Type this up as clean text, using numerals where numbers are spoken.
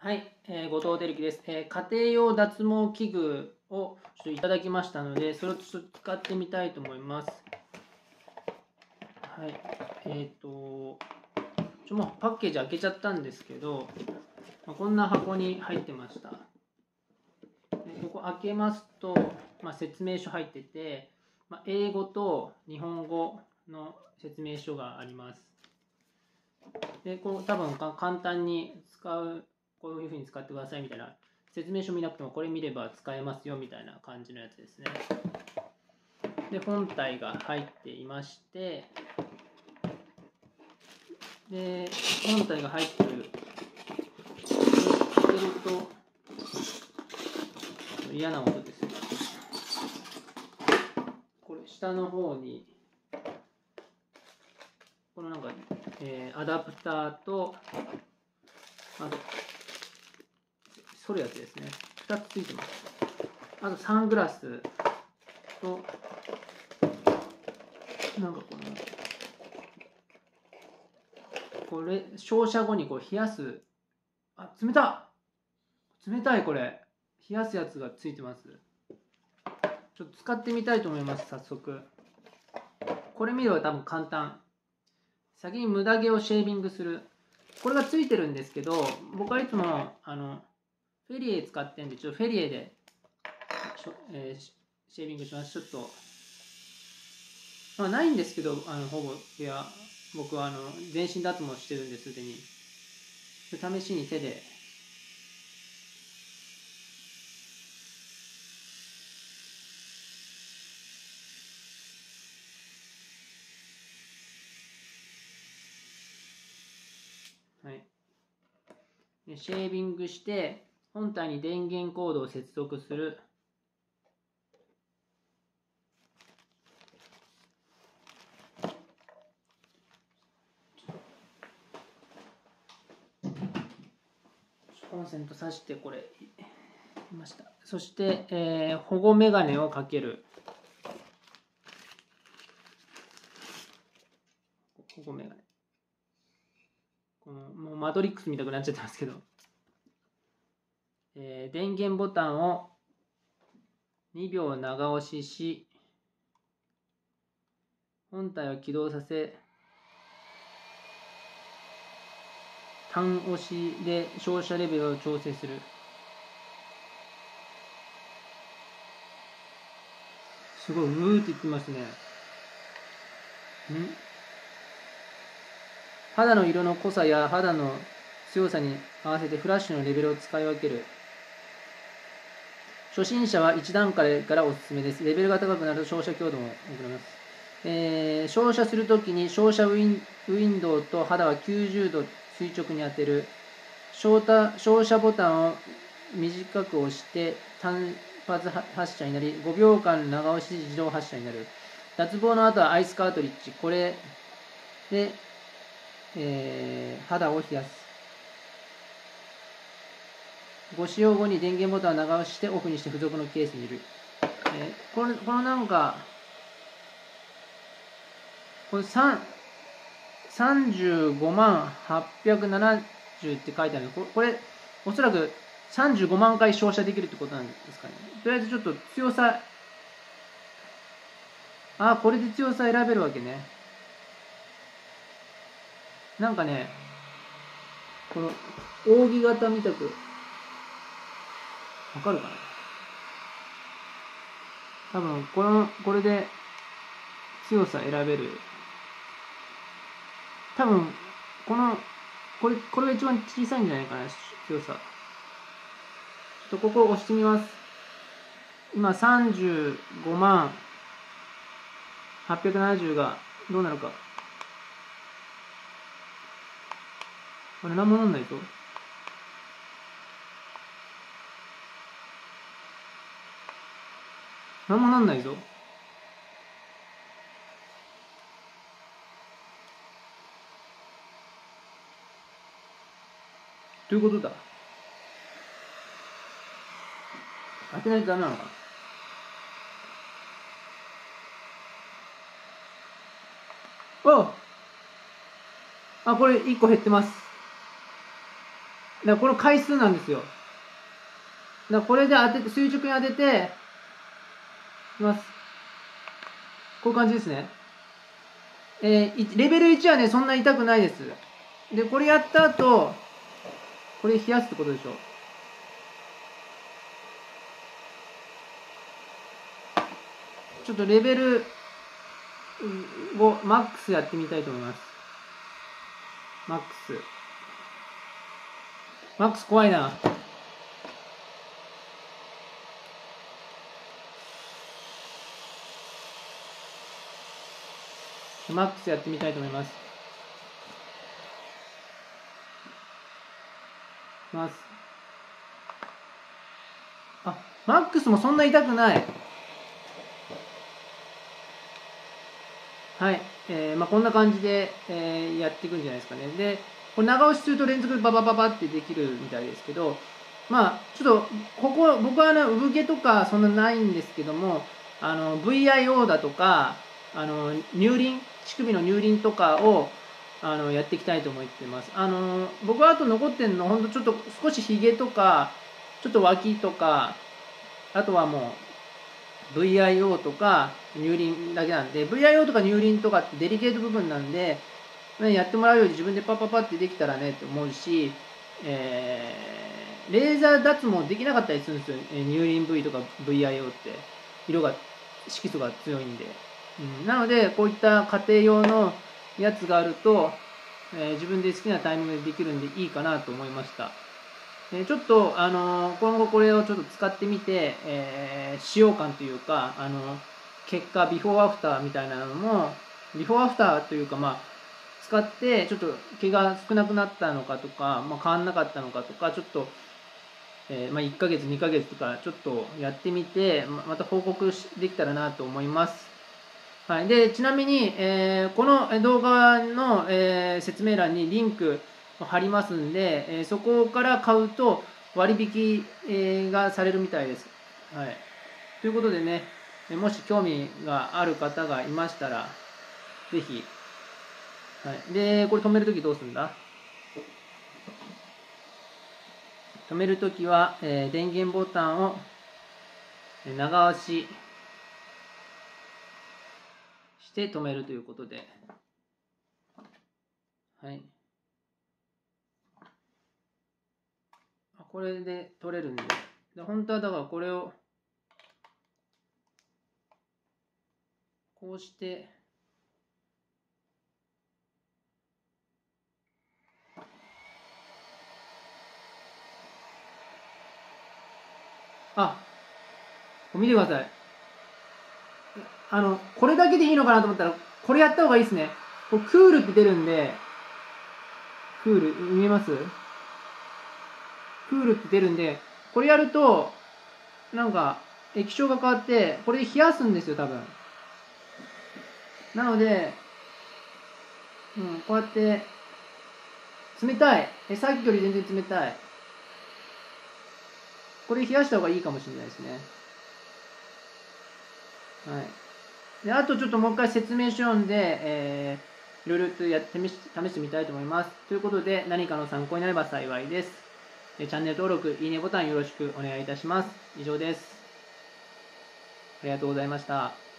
はい、後藤輝樹です。家庭用脱毛器具をちょっといただきましたので、それをちょっと使ってみたいと思います。はい、もうパッケージ開けちゃったんですけど、こんな箱に入ってました。ここ開けますと、説明書入ってて、英語と日本語の説明書があります。で、こう多分簡単に使う。こういうふうに使ってくださいみたいな説明書見なくてもこれ見れば使えますよみたいな感じのやつですね。で、本体が入っていまして、で、本体が入ってる、開けると嫌な音ですね。これ下の方にこのなんか、アダプターと反るやつですね。2つついてます。あとサングラスと、なんかこれ照射後にこう冷やす、冷たい。これ冷やすやつがついてます。ちょっと使ってみたいと思います。早速これ見れば多分簡単。先に無駄毛をシェービングする、これがついてるんですけど、僕はいつもフェリエ使ってんで、ちょっとフェリエでシェービングします。ちょっと、ないんですけど、ほぼ僕は全身脱毛してるんです、すでに。試しに手で。はい。シェービングして、本体に電源コードを接続する。コンセント挿してこれいました。そして、保護メガネをかける。保護メガネ。もうマトリックス見たくなっちゃってますけど、電源ボタンを2秒長押しし、本体を起動させ、単押しで照射レベルを調整する。すごい、うーって言ってますね。肌の色の濃さや肌の強さに合わせてフラッシュのレベルを使い分ける。初心者は1段階からおすすめです。レベルが高くなると照射強度も送ります。照射するときに照射ウィンドウと肌は90度垂直に当てる。照射ボタンを短く押して単発発射になり、5秒間長押し自動発射になる。脱毛の後はアイスカートリッジ。これで、肌を冷やす。ご使用後に電源ボタンを長押ししてオフにして付属のケースに入れる。このなんか、これ35万870って書いてある。これ、おそらく35万回照射できるってことなんですかね。とりあえずちょっと強さ、これで強さ選べるわけね。なんかね、この扇形みたく、わかるかな。多分これで強さ選べる。多分これが一番小さいんじゃないかな、強さ。ちょっとここ押してみます。今35万870がどうなるか。これ何もなんないぞ。何もなんないぞ。どういうことだ。当てないとダメなのかな。これ1個減ってます。 からこの回数なんですよ。だからこれで垂直に当てて、いきます。こういう感じですね。レベル1はね、そんな痛くないです。で、これやった後、これ冷やすってことでしょ。ちょっとレベル5、マックスやってみたいと思います。マックス。マックス怖いな。マックスやってみたいと思います。あ、マックスもそんな痛くない。はい。こんな感じで、やっていくんじゃないですかね。で、これ長押しすると連続でババババってできるみたいですけど、ちょっと、僕は産毛とかそんなないんですけども、VIO だとか、乳輪、乳首の乳輪とかを、やっていきたいと思ってます。僕はあと残ってるの、ほんとちょっと少しヒゲとか、ちょっと脇とか、あとはもう、VIO とか乳輪だけなんで、VIO とか乳輪とかってデリケート部分なんで、やってもらうより自分でパッパッパってできたらねって思うし、レーザー脱毛できなかったりするんですよ。乳輪 V とか VIO って色が色素が強いんで、なのでこういった家庭用のやつがあると、自分で好きなタイミングでできるんでいいかなと思いました。ちょっと、今後これをちょっと使ってみて、使用感というか、結果、ビフォーアフターみたいなのも、ビフォーアフターというか、使って、ちょっと毛が少なくなったのかとか、変わんなかったのかとか、ちょっと、1ヶ月、2ヶ月とか、ちょっとやってみて、また報告できたらなと思います。はい。で、ちなみに、この動画の、説明欄にリンク、貼りますんで、そこから買うと割引、がされるみたいです。はい。ということでね、もし興味がある方がいましたら、ぜひ。はい。で、これ止めるときどうするんだ？止めるときは、電源ボタンを長押しして止めるということで。はい。これで取れるんで。本当はだからこれをこうして見てください。これだけでいいのかなと思ったら、これやった方がいいですね。これクールって出るんで、クール、見えます？クールって出るんで、これやると、なんか、液晶が変わって、これで冷やすんですよ、多分。なので、こうやって、冷たい。さっきより全然冷たい。これ冷やした方がいいかもしれないですね。はい。で、あとちょっともう一回説明書読んで、いろいろと試してみたいと思います。ということで、何かの参考になれば幸いです。チャンネル登録、いいねボタンよろしくお願いいたします。以上です。ありがとうございました。